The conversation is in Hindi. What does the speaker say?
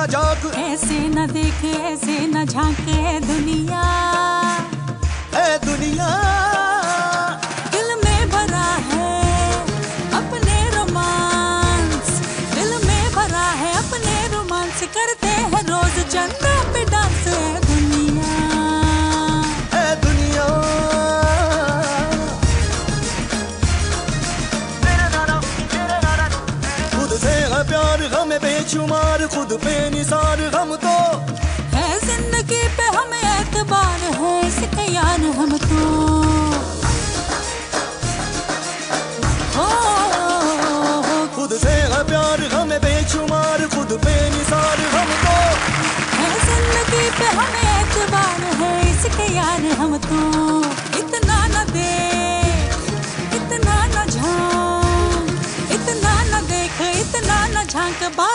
न झांक, ऐसे न देख ऐसे न झांक है दुनिया, है दुनिया दिल में भरा है अपने रोमांस, दिल में भरा है अपने रोमांस, करते हैं रोज चंदा पे डांस, है दुनिया, है दुनिया। खुद से है प्यार हमें बेशुमार, खुद पे निसार हम तो, है जिंदगी पे हमें एतबार है, इसके यार हम तो, खुद से है प्यार हमें बेशुमार, खुद पे निसार हम तो, है जिंदगी पे हमें एतबार है, इसके यार हम तो। इतना न देख इतना न झांक, इतना न देख इतना न झांक,